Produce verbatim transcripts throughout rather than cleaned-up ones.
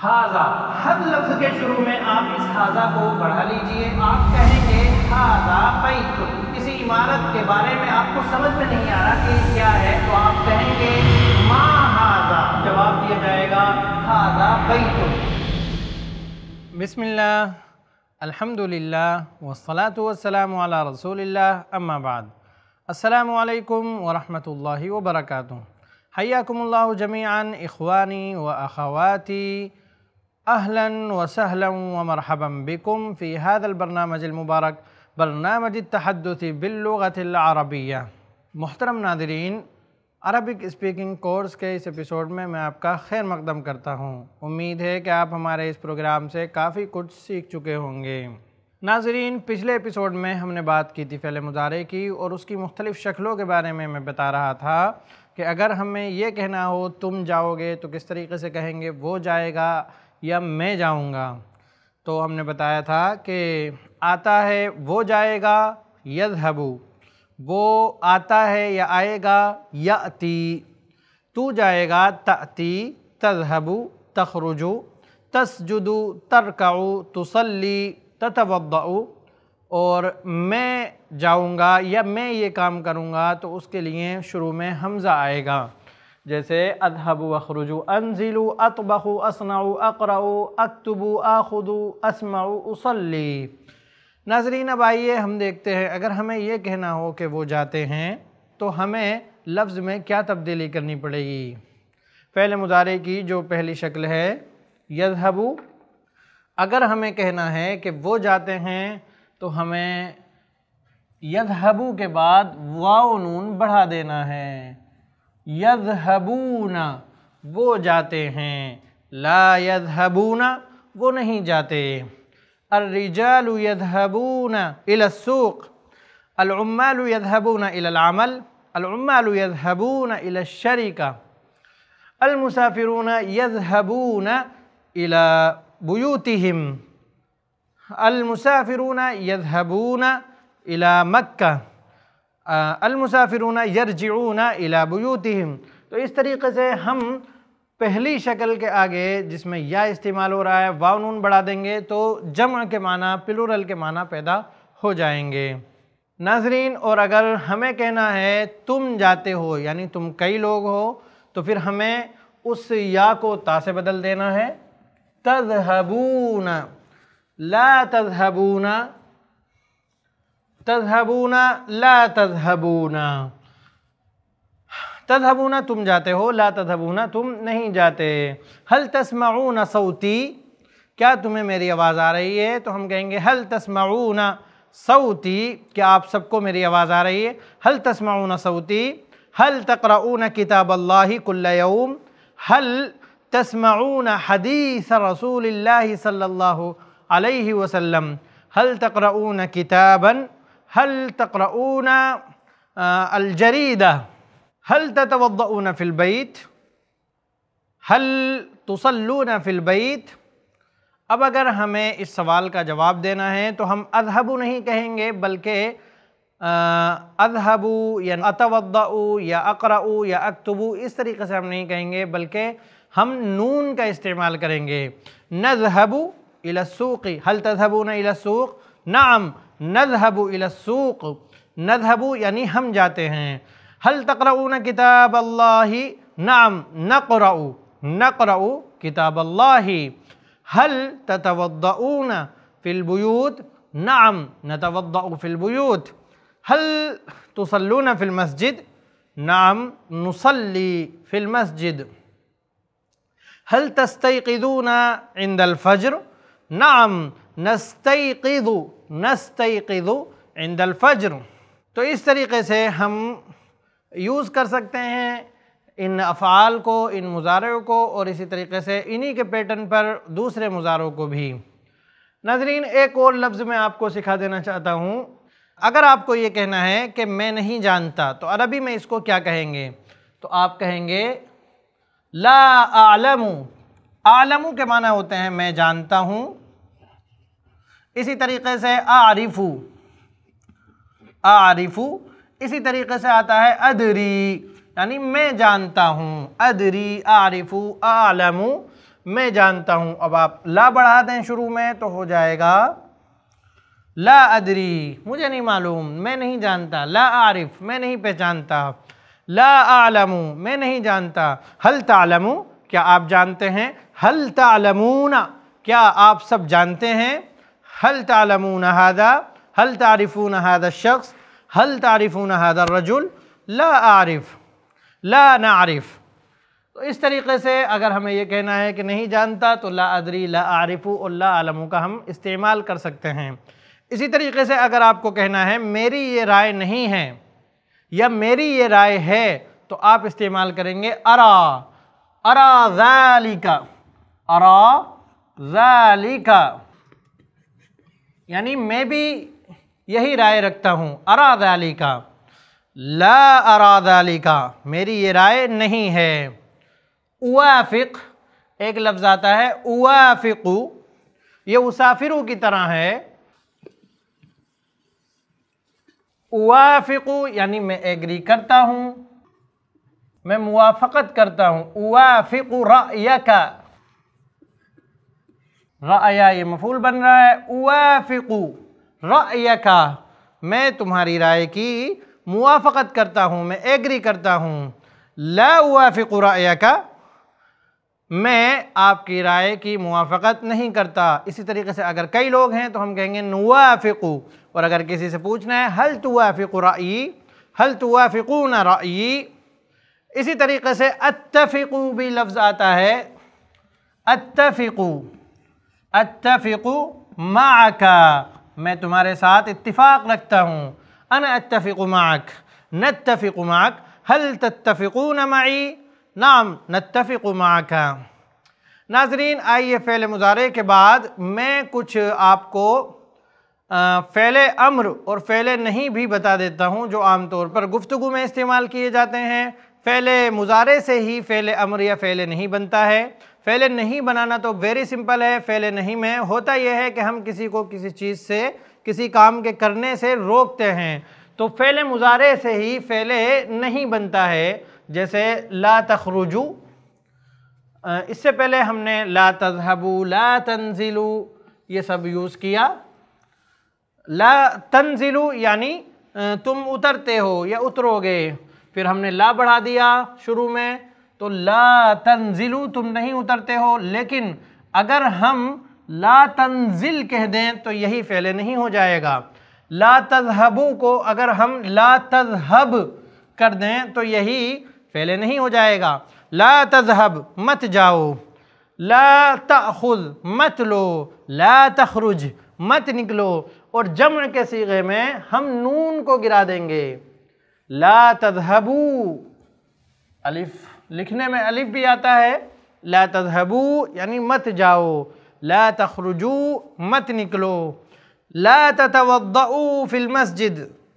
हाजा, हर लफ्ज के शुरू में आप इस हाजा को बढ़ा लीजिए। आप कहेंगे हाजा बैतुन, किसी इमारत के बारे में आपको समझ में नहीं आ रहा कि क्या है, तो आप कहेंगे मा हाजा, जवाब दिया जाएगा हाजा बैतुन। बिस्मिल्लाह, अल्हम्दुलिल्लाह वस्सलातु वस्सलामु अला रसूलिल्लाह, अम्मा बाद। अस्सलामु अलैकुम व रहमतुल्लाहि व बरकातुहू। हय्याकुमुल्लाहु जमीअन इख्वानी व अखवाती, अहलन व सहलन व मरहबन बिकुम फ़ी हाज़ल बरनामजिल मुबारक बरनामजित तहद्दुसी बिल्लुग़तिल अरबिय्या। मुहतरम नाज़रीन, अरबिक स्पीकिंग कोर्स के इस एपिसोड में मैं आपका खैर मक़दम करता हूँ। उम्मीद है कि आप हमारे इस प्रोग्राम से काफ़ी कुछ सीख चुके होंगे। नाज़रीन, पिछले एपिसोड में हमने बात की थी फ़ेल मुज़ारे की, और उसकी मुख्तलिफ़ शक्लों के बारे में मैं बता रहा था कि अगर हमें ये कहना हो तुम जाओगे तो किस तरीके से कहेंगे, वो जाएगा या मैं जाऊंगा। तो हमने बताया था कि आता है वो जाएगा यज़हबु, वो आता है या आएगा याती, तू जाएगा ताती, तज़हबु तख़रुजु, तस्जुदु तरकउ, तुसल्ली ततवद्दउ, और मैं जाऊंगा या मैं ये काम करूंगा तो उसके लिए शुरू में हमज़ा आएगा, जैसे अज़हबु अख़रुजु, अनज़िलु, अतबख़ु, असनउ, अक़रउ, अक्तुबु, आख़ुदु, अस्मउ, उसल्ली। नाज़रीन, अब आइए हम देखते हैं, अगर हमें ये कहना हो कि वो जाते हैं तो हमें लफ्ज़ में क्या तब्दीली करनी पड़ेगी। फ़ेल मुज़ारे की जो पहली शक्ल है यज़हबु, अगर हमें कहना है कि वो जाते हैं तो हमें यज़हबु के बाद वाव नून बढ़ा देना है। यज़हबूना, वो जाते हैं। ला यज़हबूना, वो नहीं जाते। अर्रिजालु यज़हबूना इलस्सूक़, अल-उम्मालु यज़हबूना इलल अमल, अल-उम्मालु यज़हबूना इलश्शरीका, अल-मुसाफ़िरूना यज़हबूना इला बुयूतिहिम, अल-मुसाफ़िरूना यज़हबूना इला मक्का, अल-मुसाफ़िरूना यरजिऊना इला बुयूतिहिम। तो इस तरीक़े से हम पहली शक्ल के आगे जिसमें या इस्तेमाल हो रहा है वाव नून बढ़ा देंगे तो जम्अ के माना, प्लूरल के माना पैदा हो जाएंगे। नाज़रीन, और अगर हमें कहना है तुम जाते हो यानी तुम कई लोग हो, तो फिर हमें उस या को ता से बदल देना है। तज़हबूना, ला तज़हबूना, तज़हबूना, ला तज़हबूना। तज़हबूना तुम जाते हो, ला तज़हबूना तुम नहीं जाते। हल तस्मऊना सौती, क्या तुम्हें मेरी आवाज़ आ रही है, तो हम कहेंगे हल तस्मऊना सौती, क्या आप सबको मेरी आवाज़ आ रही है। हल तस्मऊना सौती। हल तक़रऊना किताबल्लाहि कुल्ल यौम, हल तस्मऊना हदीस रसूलिल्लाहि सल्लल्लाहु अलैहि वसल्लम, हल तक़रऊना किताबन, हल तक़रऊना अल-जरीदा, हल ततवद्दऊना फ़िल बैत, हल तुसल्लूना फ़िल बैत। अब अगर हमें इस सवाल का जवाब देना है तो हम अज़हबु नहीं कहेंगे, बल्कि अज़हबु या अतवद्दउ या अक़रउ या अक्तुबु, इस तरीक़े से हम नहीं कहेंगे, बल्कि हम नून का इस्तेमाल करेंगे। नज़हबु इलस्सूक़, हल तज़हबूना इलस्सूक़, नअम नज़हबु इलस्सूक़, नज़हबु यानी हम जाते हैं। हल तक़रऊना किताबल्लाहि, नअम नक़रउ, नक़रउ किताबल्लाहि। हल ततवद्दऊना फ़िल बुयूत, नअम नतवद्दउ फ़िल बुयूत। हल तुसल्लूना फ़िल मस्जिद, नअम नुसल्ली फ़िल मस्जिद। हल तस्तयक़िज़ूना इंदल फ़ज्र, नअम नस्तयक़िज़ु, नस्तयक़िज़ु इंदल फ़ज्र। तो इस तरीक़े से हम यूज़ कर सकते हैं इन अफ़आल को, इन मुज़ारों को, और इसी तरीक़े से इन्हीं के पैटर्न पर दूसरे मुज़ारों को भी। नाज़रीन, एक और लफ्ज़ मैं आपको सिखा देना चाहता हूँ। अगर आपको ये कहना है कि मैं नहीं जानता, तो अरबी में इसको क्या कहेंगे, तो आप कहेंगे ला आलमु। आलमु के माना होते हैं मैं जानता हूँ। इसी तरीक़े से आरिफु, आरिफु इसी तरीक़े से आता है अदरी, यानी मैं जानता हूँ। अदरी, आरिफु, आलमु, मैं जानता हूँ। अब आप ला बढ़ा दें शुरू में तो हो जाएगा ला अदरी, मुझे नहीं मालूम, मैं नहीं जानता। ला आरिफ, मैं नहीं पहचानता। ला आलमू, मैं नहीं जानता। हल तालमू, क्या आप जानते हैं। हल तालमूना, क्या आप सब जानते हैं। हल तालमूना हादा, हल तारिफूना हादा शख्स, हल तारिफूना हादा रजुल। ला आरिफ, ला नारिफ। तो इस तरीक़े से अगर हमें ये कहना है कि नहीं जानता तो ला अदरी, ला आरिफू और ला आलमू का हम इस्तेमाल कर सकते हैं। इसी तरीके से अगर आपको कहना है मेरी ये राय नहीं है या मेरी ये राय है तो आप इस्तेमाल करेंगे अरा, अरा ज़ालिका, अरा ज़ालिका, यानी मैं भी यही राय रखता हूँ। अरा ज़ालिका, ला अरा ज़ालिका, मेरी ये राय नहीं है। उवाफ़िक़ एक लफ्ज़ आता है, उवाफ़िक़ु, ये उसाफिरु की तरह है। उवाफ़िक़ु यानी मैं एग्री करता हूँ, मैं मुवाफ़क़त करता हूँ। उवाफ़िक़ु रअयका, रअया ये मफ़ूल बन रहा है। उवाफ़िक़ु रअयका, मैं तुम्हारी राय की मुवाफ़क़त करता हूँ, मैं एग्री करता हूँ। ला उवाफ़िक़ु रअयका, मैं आपकी राय की मुवाफ़क़त नहीं करता। इसी तरीके से अगर कई लोग हैं तो हम कहेंगे नुवाफ़िक़ु, और अगर किसी से पूछना है हल तुवाफ़िक़ु रअयी, हल तुवाफ़िक़ूना रअयी। इसी तरीके से अत्तफ़िक़ु भी लफ्ज़ आता है। अत्तफ़िक़ु, अत्तफ़िक़ु माअका, मैं तुम्हारे साथ इत्तिफ़ाक़ रखता हूँ। अना अत्तफ़िक़ु माअक, नत्तफ़िक़ु माअक, हल तत्तफ़िक़ूना मई, नाम नत्तफ़िक़ु माअका। नाज़रीन, आइए फ़ेल मुज़ारे के बाद मैं कुछ आपको फ़ेले अम्र और फ़ेले नहीं भी बता देता हूँ जो आम तौर पर गुफ्तगू में इस्तेमाल किए जाते हैं। फ़ेले मुज़ारे से ही फ़ेले अम्र या फ़ेले नहीं बनता है। फ़ेले नहीं बनाना तो वेरी सिंपल है। फ़ेले नहीं में होता यह है कि हम किसी को किसी चीज़ से, किसी काम के करने से रोकते हैं, तो फ़ेले मुज़ारे से ही फ़ेले नहीं बनता है। जैसे ला तखरुजू, इससे पहले हमने ला तज़हबू, ला तंजिलू ये सब यूज़ किया। ला तंजिलू यानी तुम उतरते हो या उतरोगे, फिर हमने ला बढ़ा दिया शुरू में, तो ला तंजिलू तुम नहीं उतरते हो। लेकिन अगर हम ला तंजिल कह दें तो यही फ़ेले नहीं हो जाएगा। ला तज़हबू को अगर हम ला तज़हब कर दें तो यही फ़ेले नहीं हो जाएगा। ला तज़हब मत जाओ, ला तअख़ुज़ मत लो, ला तख़रुज मत निकलो। और जम्र के सीगे में हम नून को गिरा देंगे। ला तज़हबू, अलिफ लिखने में अलिफ भी आता है। ला तज़हबू यानी मत जाओ, ला तख़रुजू मत निकलो। ला ततवद्दऊ फ़िल मस्जिद,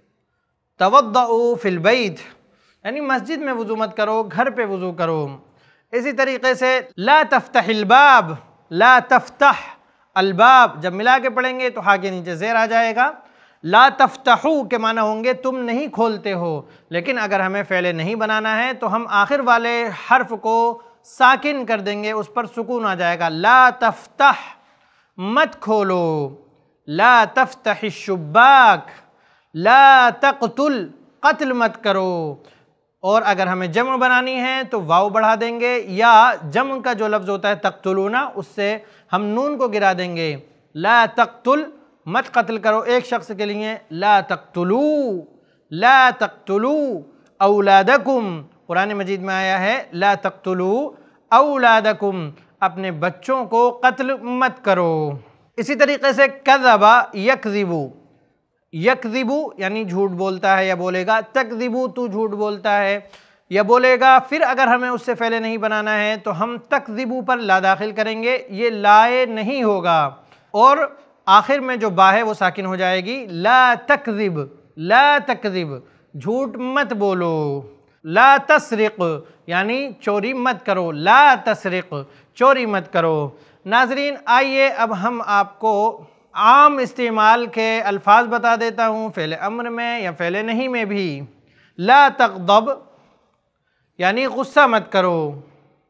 तवद्दऊ फ़िल बैत यानी मस्जिद में वज़ू मत करो, घर पे वज़ू करो। इसी तरीके से ला तफ़्तहिल बाब, ला तफ़्तह अलबाब, जब मिला के पढ़ेंगे तो हा के नीचे ज़ेर आ जाएगा। ला तफ़्तहू के माना होंगे तुम नहीं खोलते हो। लेकिन अगर हमें फ़ेले नहीं बनाना है तो हम आखिर वाले हर्फ को साकिन कर देंगे, उस पर सुकून आ जाएगा। ला तफ़्तह मत खोलो, ला तफ़्तहिश शुब्बाक, ला तक़तुल क़त्ल मत करो। और अगर हमें जम बनानी है तो वाव बढ़ा देंगे, या जम का जो लफ्ज़ होता है तक़तुलूना, उससे हम नून को गिरा देंगे। ला तक़तुल मत कत्ल करो एक शख्स के लिए। ला तक़तुलू, ला तक़तुलू औलादकुम, कुरान मजीद में आया है ला तक़तुलू औलादकुम, अपने बच्चों को कत्ल मत करो। इसी तरीके से कज़बा यकज़िबू, यकज़िबू यानी झूठ बोलता है या बोलेगा। तकज़िबू तू झूठ बोलता है या बोलेगा। फिर अगर हमें उससे फ़ेले नहीं बनाना है तो हम तकज़िबू पर ला दाखिल करेंगे, ये लाए नहीं होगा। और आखिर में जो बा है वो साकिन हो जाएगी। ला तकज़िब, ला तकज़िब झूठ मत बोलो। ला तसरिक़ यानी चोरी मत करो, ला तसरिक़ चोरी मत करो। नाज़रीन, आइए अब हम आपको आम इस्तेमाल के अल्फाज बता देता हूँ, फ़ेले अम्र में या फ़ेले नहीं में भी। ला तग़दब यानी गुस्सा मत करो,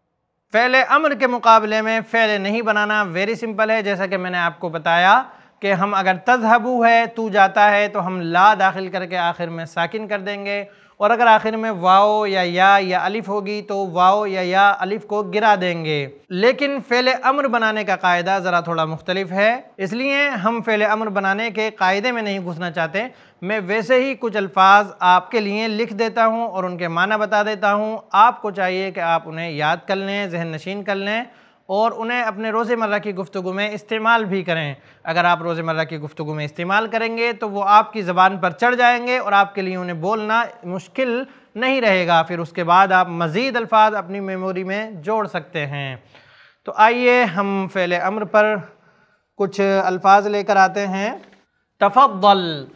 फ़ेल अम्र के मुकाबले में फ़ेल नहीं बनाना वेरी सिंपल है। जैसा कि मैंने आपको बताया कि हम अगर तज़हबू है तू जाता है तो हम ला दाखिल करके आखिर में साकिन कर देंगे, और अगर आखिर में वाओ या या या अलिफ होगी तो वाओ या या अलिफ को गिरा देंगे। लेकिन फ़ेल अम्र बनाने का कायदा ज़रा थोड़ा मुख्तलिफ है, इसलिए हम फ़ेल अम्र बनाने के कायदे में नहीं घुसना चाहते। मैं वैसे ही कुछ अल्फाज आपके लिए लिख देता हूँ और उनके माना बता देता हूँ। आपको चाहिए कि आप उन्हें याद कर लें, जहन नशीन कर लें और उन्हें अपने रोज़मर्रा की गुफ्तगू में इस्तेमाल भी करें। अगर आप रोज़मर्रा की गुफ्तगू में इस्तेमाल करेंगे तो वो आपकी ज़बान पर चढ़ जाएंगे और आपके लिए उन्हें बोलना मुश्किल नहीं रहेगा। फिर उसके बाद आप मज़ीद अल्फाज अपनी मेमोरी में जोड़ सकते हैं। तो आइए हम फ़ेल अम्र पर कुछ अल्फाज लेकर आते हैं। तफ़द्दल,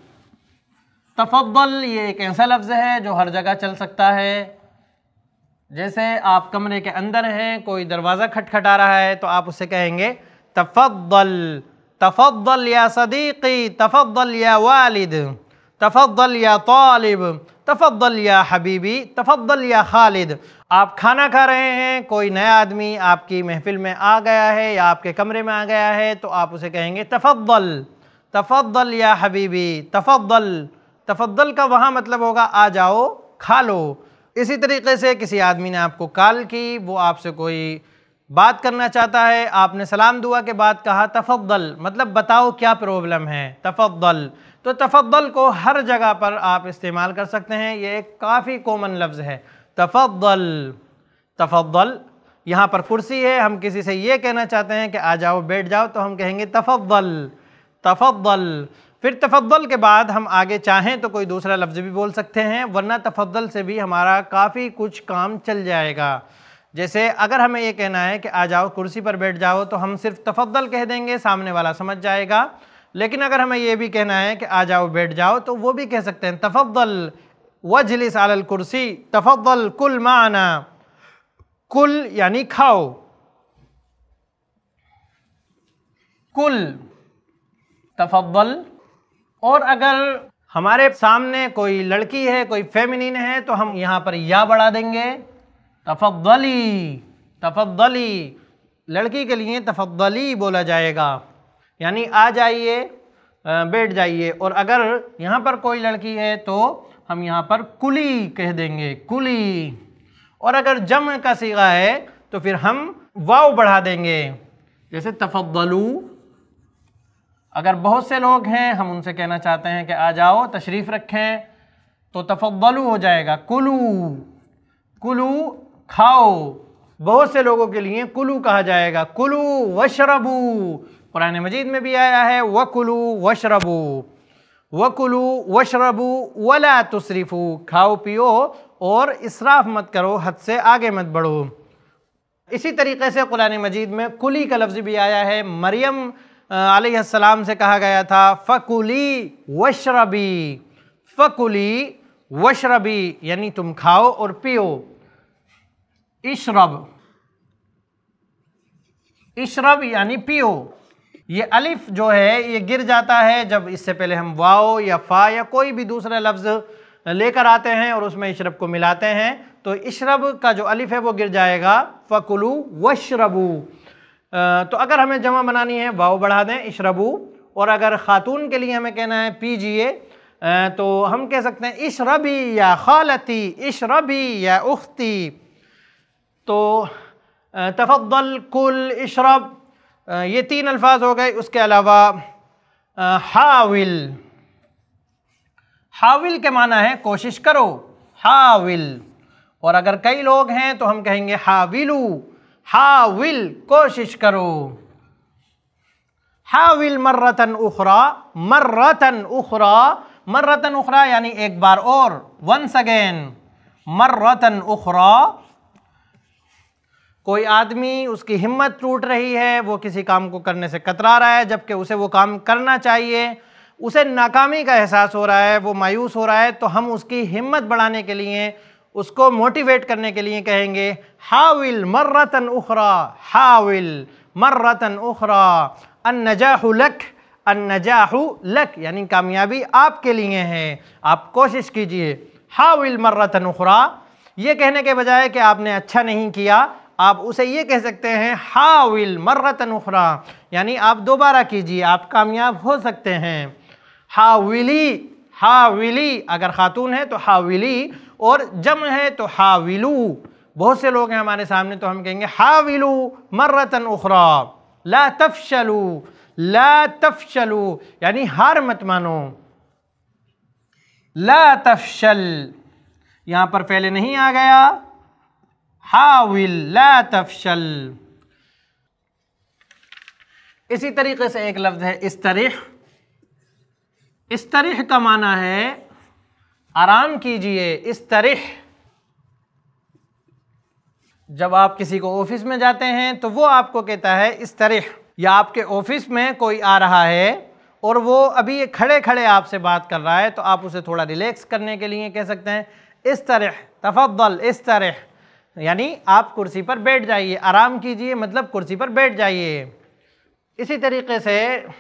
तफ़द्दल ये एक ऐसा लफ्ज़ है जो हर जगह चल सकता है। जैसे आप कमरे के अंदर हैं, कोई दरवाज़ा खटखटा रहा है तो आप उससे कहेंगे तफ़द्दल, तफ़द्दल या सदीक़ी, तफ़द्दल या वालिद, तफ़द्दल या तालिब, तफ़द्दल या हबीबी, तफ़द्दल या खालिद। आप खाना खा रहे हैं, कोई नया आदमी आपकी महफिल में आ गया है या आपके कमरे में आ गया है तो आप उसे कहेंगे तफ़द्दल, तफ़द्दल या हबीबी, तफ़द्दल। तफ़द्दल का वहाँ मतलब होगा आ जाओ खा लो। इसी तरीके से किसी आदमी ने आपको कॉल की, वो आपसे कोई बात करना चाहता है, आपने सलाम दुआ के बाद कहा तफ़द्दल, मतलब बताओ क्या प्रॉब्लम है, तफ़द्दल। तो तफ़द्दल को हर जगह पर आप इस्तेमाल कर सकते हैं, ये एक काफ़ी कॉमन लफ्ज़ है तफ़द्दल, तफ़द्दल। यहाँ पर कुर्सी है, हम किसी से ये कहना चाहते हैं कि आ जाओ बैठ जाओ तो हम कहेंगे तफ़द्दल, तफ़द्दल। फिर तफ़द्दल के बाद हम आगे चाहें तो कोई दूसरा लफ्ज़ भी बोल सकते हैं, वरना तफ़द्दल से भी हमारा काफ़ी कुछ काम चल जाएगा। जैसे अगर हमें ये कहना है कि आ जाओ कुर्सी पर बैठ जाओ तो हम सिर्फ तफ़द्दल कह देंगे, सामने वाला समझ जाएगा। लेकिन अगर हमें ये भी कहना है कि आ जाओ बैठ जाओ तो वो भी कह सकते हैं तफ़द्दल वजलिस अलल कुर्सी, तफ़द्दल कुल माना, कुल यानी खाओ, कुल, तफ़द्दल। और अगर हमारे सामने कोई लड़की है, कोई फेमिनिन है तो हम यहाँ पर या बढ़ा देंगे, तफ़द्दली, तफ़द्दली। लड़की के लिए तफ़द्दली बोला जाएगा, यानी आ जाइए, बैठ जाइए। और अगर यहाँ पर कोई लड़की है तो हम यहाँ पर कुली कह देंगे, कुली। और अगर जम का सीगा है तो फिर हम वाव बढ़ा देंगे, जैसे तफ़द्दलू। अगर बहुत से लोग हैं, हम उनसे कहना चाहते हैं कि आ जाओ तशरीफ़ रखें तो तफ़द्दलू हो जाएगा, कुलू, कुलू खाओ। बहुत से लोगों के लिए कुलू कहा जाएगा, कुलू वशरबू। कुरान मजीद में भी आया है वकुलू वशरबू, वकुलू वशरबू वला तुसरिफू, खाओ पियो और इसराफ मत करो, हद से आगे मत बढ़ो। इसी तरीके से कुरान मजीद में कुली का लफ्ज़ भी आया है। मरियम अलैहिस्सलाम से कहा गया था फ़कुली वशरबी, फ़कुली वशरबी, यानी तुम खाओ और पियो। इशरब, इशरब यानी पियो। ये अलिफ जो है ये गिर जाता है जब इससे पहले हम वाओ या फ़ा या कोई भी दूसरा लफ्ज़ लेकर आते हैं और उसमें इशरब को मिलाते हैं तो इशरब का जो अलिफ है वो गिर जाएगा, फ़कुलू वशरबू। तो अगर हमें जमा बनानी है वाव बढ़ा दें, इशरबू। और अगर ख़ातून के लिए हमें कहना है पीजिए तो हम कह सकते हैं इशरबी या खालती, इशरबी या उख्ती। तो तफ़द्दल, कुल, इशरब, ये तीन अल्फाज हो गए। उसके अलावा हाविल, हाविल के माना है कोशिश करो, हाविल। और अगर कई लोग हैं तो हम कहेंगे हाविलू, हाविल कोशिश करो। हाविल मर्रतन उखरा, मर्रतन उखरा, मर्रतन उखरा यानी एक बार और, वंस अगेन, मर्रतन उखरा। कोई आदमी उसकी हिम्मत टूट रही है, वो किसी काम को करने से कतरा रहा है जबकि उसे वो काम करना चाहिए, उसे नाकामी का एहसास हो रहा है, वो मायूस हो रहा है, तो हम उसकी हिम्मत बढ़ाने के लिए, उसको मोटिवेट करने के लिए कहेंगे हाविल मर्रतन उखरा, हाविल मर्रतन उखरा। अन्नजाहु लक, अन्नजाहु लक यानी कामयाबी आपके लिए है, आप कोशिश कीजिए। हाविल मर्रतन उखरा, ये कहने के बजाय कि आपने अच्छा नहीं किया, आप उसे ये कह सकते हैं हाविल मर्रतन उखरा, यानी आप दोबारा कीजिए, आप कामयाब हो सकते हैं। हाविली, हाविली अगर खातून है तो हाविली, और जम है तो हाविलू। बहुत से लोग हैं हमारे सामने तो हम कहेंगे हाविलू मर्रतन उखरा, ला तफशलू, ला तफशलू यानी हार मत मानो। ला तफशल यहां पर पहले नहीं आ गया, हाविल ला तफशल। इसी तरीके से एक लफ्ज है इस्तरिह। इस्तरिह का माना है आराम कीजिए। इस्तरिह, जब आप किसी को ऑफिस में जाते हैं तो वो आपको कहता है इस्तरिह, या आपके ऑफिस में कोई आ रहा है और वो अभी ये खड़े खड़े आपसे बात कर रहा है तो आप उसे थोड़ा रिलैक्स करने के लिए कह सकते हैं इस्तरिह, तफद्दल इस्तरिह, यानी आप कुर्सी पर बैठ जाइए, आराम कीजिए मतलब कुर्सी पर बैठ जाइए। इसी तरीके से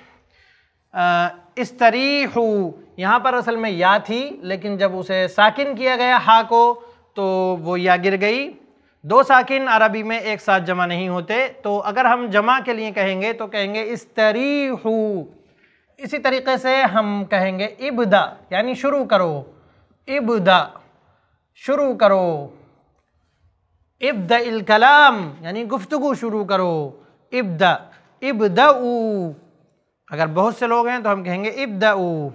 इस्तरीहू, यहाँ पर असल में या थी लेकिन जब उसे साकिन किया गया हा को तो वो या गिर गई। दो साकिन अरबी में एक साथ जमा नहीं होते, तो अगर हम जमा के लिए कहेंगे तो कहेंगे इस्तरीहू। इसी तरीके से हम कहेंगे इब्दा यानी शुरू करो, इब्दा शुरू करो। इब्दा इल कलाम यानी गुफ्तगू शुरू करो, इब्दा, इब्दाऊ। अगर बहुत से लोग हैं तो हम कहेंगे इब्दाऊ।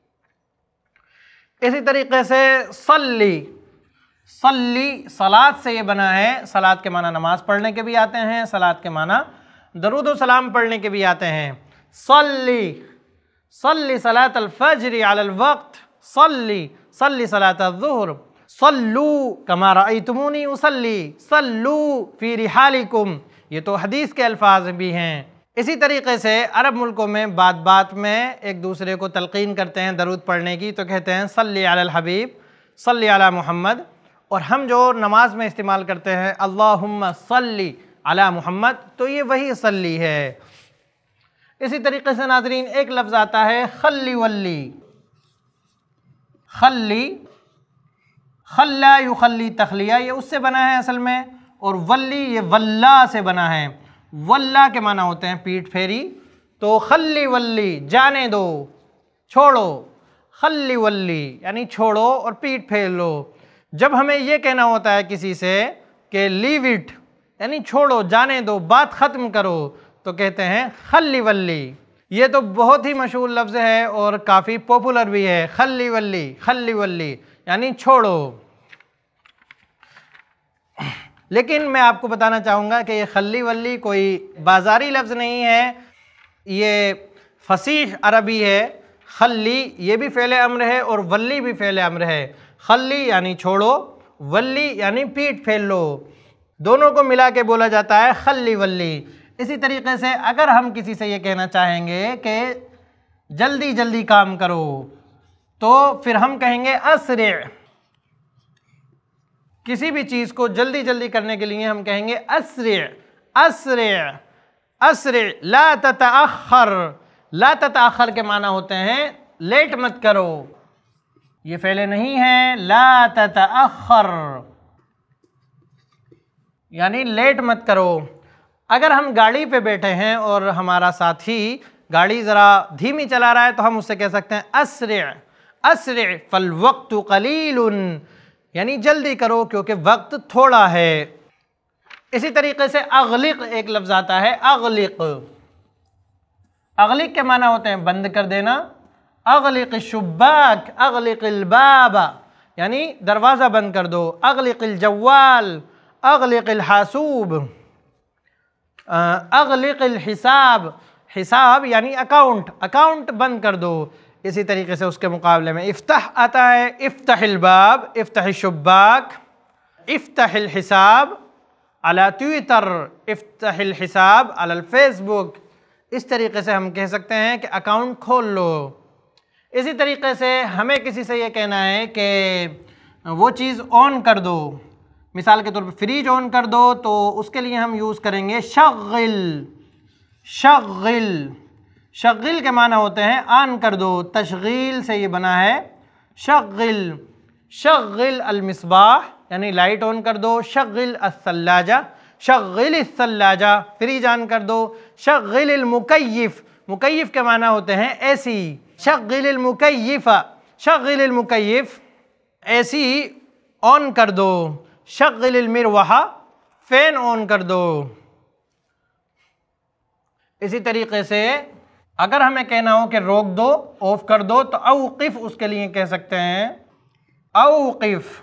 इसी तरीके से सल्ली, सल्ली सलात से ये बना है। सलात के माना नमाज पढ़ने के भी आते हैं, सलात के माना दरूद व सलाम पढ़ने के भी आते हैं। सल्ली, सल्ली सलात अल फज्र अलल वक्त, सल्ली, सल्ली सलात अज़्ज़ुहर, सल्लू कमा रअयतुमूनी उसल्ली, सल्लू फी रिहालिकुम। ये तो हदीस के अल्फाज भी हैं। इसी तरीके से अरब मुल्कों में बात बात में एक दूसरे को तलकीन करते हैं दरूद पढ़ने की, तो कहते हैं सल्ली अलल हबीब, सल्ली अला मुहम्मद। और हम जो नमाज में इस्तेमाल करते हैं अल्लाहुम्मा सल्ली अला मुहम्मद, तो ये वही सल्ली है। इसी तरीके से नाज़रीन एक लफ्ज़ आता है खल्ली वल्ली, खल्ली, खल्ला युखल्ली तखलिया, ये उससे बना है असल में, और वल्ली ये वल्ला से बना है। वल्ला के माना होते हैं पीठ फेरी, तो खल्ली वल्ली जाने दो, छोड़ो, खल्ली वल्ली यानी छोड़ो और पीठ फेर लो। जब हमें ये कहना होता है किसी से कि लीव इट यानी छोड़ो, जाने दो, बात ख़त्म करो, तो कहते हैं खल्ली वल्ली। ये तो बहुत ही मशहूर लफ्ज़ है और काफ़ी पॉपुलर भी है, खल्ली वल्ली, खल्ली वल्ली यानी छोड़ो। लेकिन मैं आपको बताना चाहूँगा कि ये खल्ली वल्ली कोई बाज़ारी लफ्ज़ नहीं है, ये फसीह अरबी है। खल्ली ये भी फ़ेल अम्र है और वल्ली भी फ़ेल अम्र है। खल्ली यानी छोड़ो, वल्ली यानी पीठ फेर लो, दोनों को मिला के बोला जाता है खल्ली वल्ली। इसी तरीके से अगर हम किसी से ये कहना चाहेंगे कि जल्दी जल्दी काम करो, तो फिर हम कहेंगे अस्रि। किसी भी चीज़ को जल्दी जल्दी करने के लिए हम कहेंगे अस्रि, अस्रि, अस्रि, ला ततअखर। ला ततअखर के माना होते हैं लेट मत करो, ये फेले नहीं है, ला ततअखर यानी लेट मत करो। अगर हम गाड़ी पे बैठे हैं और हमारा साथी गाड़ी ज़रा धीमी चला रहा है तो हम उससे कह सकते हैं अस्रि, अस्रि फल वक्तु कलीलुन यानी जल्दी करो क्योंकि वक्त थोड़ा है। इसी तरीके से अगलिक एक लफ्ज़ आता है, अगलिक। अगलिक के माना होते हैं बंद कर देना, अगलिक शुब्बाक, अगलिक बाबा यानी दरवाज़ा बंद कर दो, अगलिक जवाल, अगलिक हासूब, अगलिक हिसाब, हिसाब यानी अकाउंट, अकाउंट बंद कर दो। इसी तरीके से उसके मुकाबले में इफ्ताह आता है, इफ्ताहिल बाब, इफ्ताह शुब्बाक, इफ्ताहिल हिसाब अला ट्विटर, इफ्ताहिल हिसाब अला फेसबुक। इस तरीके से हम कह सकते हैं कि अकाउंट खोल लो। इसी तरीके से हमें किसी से ये कहना है कि वो चीज़ ऑन कर दो, मिसाल के तौर पे फ्रिज ऑन कर दो, तो उसके लिए हम यूज़ करेंगे शगिल, शगिल। शगिल के माना होते हैं ऑन कर दो, तशगील से ये बना है शगिल। शगिल अलमिसबाह यानी लाइट ऑन कर दो, शगिल अस्सल्लाजा, शग़िल सल्लाजा, फ्री जान कर दो। शग़िल मुकय्यिफ, मुकय्यिफ के माना होते हैं एसी। शग़िल मुकय्यिफ़ा, शग़िल मुकय्यिफ, एसी ऑन कर दो। शग़िल मिरवाहा, फैन ऑन कर दो। इसी तरीके से अगर हमें कहना हो कि रोक दो, ऑफ कर दो, तो औक़िफ़ उसके लिए कह सकते हैं औक़िफ़,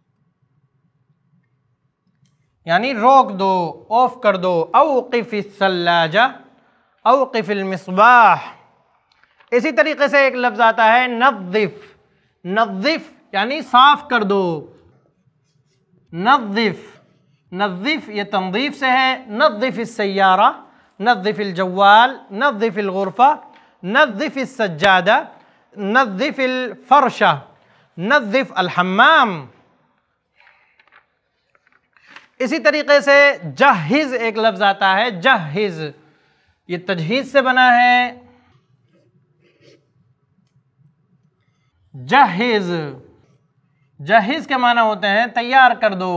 यानी रोक दो, ऑफ कर दो। औक़िफ़ सल्लाजा, औक़िफ़ मिस्बाह। इसी तरीके से एक लफ्ज़ आता है नज़्ज़िफ़, नज़्ज़िफ़ यानी साफ कर दो। नज़्ज़िफ़, नज़्ज़िफ़ ये तंज़ीफ़ से है। नज़्ज़िफ़ सय्यारा, नज़्ज़िफ़ जव्वाल, नज़्ज़िफ़ ग़ुरफ़ा, नज़्ज़िफ़ सज्जादा, नज़्ज़िफ़ फ़र्शा, नज़्ज़िफ़ हम्माम। इसी तरीके से जहिज़ एक लफ्ज़ आता है, जहिज़, ये तजहीज़ से बना है। जहिज़, जहिज़ के माना होते हैं तैयार कर दो।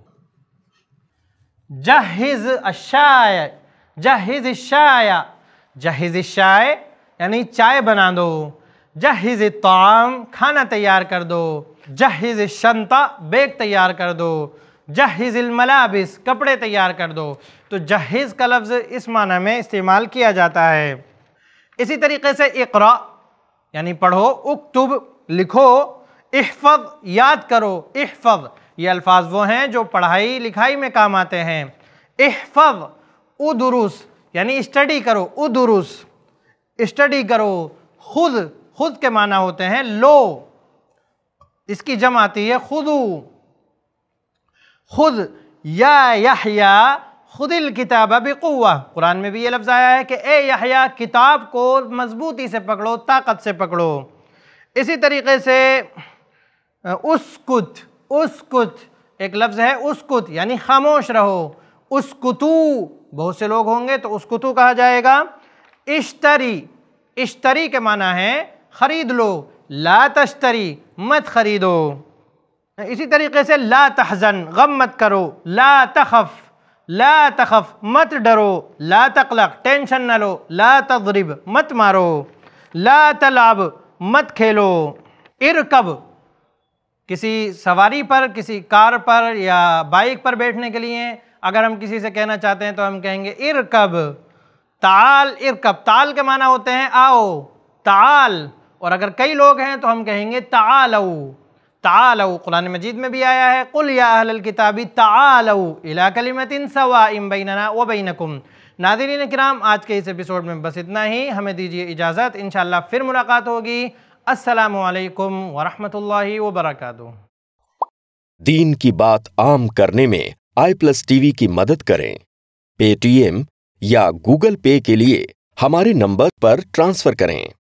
जहिज़ अशाय, जहिज़ शाया, जहिज़ शाय यानी चाय बना दो। जहिज़ ताम, खाना तैयार कर दो। जहिज़ शंता, बैग तैयार कर दो। जहिज़ मलाबिस, कपड़े तैयार कर दो। तो जहिज़ का लफ्ज़ इस माना में इस्तेमाल किया जाता है। इसी तरीके से इक़रा यानी पढ़ो, उक्तुब लिखो, इहफ़ज़ याद करो। इहफ़ज़ ये अल्फाज वो हैं जो पढ़ाई लिखाई में काम आते हैं। इहफ़ज़, उदुरुस यानी स्टडी करो, उदुरुस स्टडी करो। खुद, खुद के माना होते हैं लो, इसकी जम आती है खुदू। खुद या यहया खुदिल किताब बिक़ुव्वा, कुरान में भी ये लफ्ज़ आया है कि ए यहया किताब को मजबूती से पकड़ो, ताकत से पकड़ो। इसी तरीके से उसकुत, उसकुत एक लफ्ज़ है, उसकुत यानी खामोश रहो। उसकुतू बहुत से लोग होंगे तो उसकुतू कहा जाएगा। इश्तरी, इश्तरी के माना है खरीद लो। ला तश्तरी, मत खरीदो। इसी तरीके से ला तहज़न, गम मत करो। ला तखफ, ला तखफ मत डरो। ला तक़लक़, टेंशन न लो। ला तज़रिब, मत मारो। ला तलाब, मत खेलो। इरकब, किसी सवारी पर, किसी कार पर या बाइक पर बैठने के लिए अगर हम किसी से कहना चाहते हैं तो हम कहेंगे इरकब। ताल, इरकब, ताल के माना होते हैं आओ, ताल। और अगर कई लोग हैं तो हम कहेंगे तालऊ, तालऊ। कुरान मजीद में भी आया है, कुल या अहलल किताबी तालऊ इला कलिमतिन सवाइम बैनना व बैनकुम। नाज़रीन किराम, आज के इस एपिसोड में बस इतना ही। हमें दीजिए इजाज़त, इंशाअल्लाह फिर मुलाकात होगी। अस्सलामु अलैकुम व रहमतुल्लाहि व बरकातुहू। दीन की बात आम करने में आई प्लस टीवी की मदद करें। पेटीएम या गूगल पे के लिए हमारे नंबर पर ट्रांसफर करें।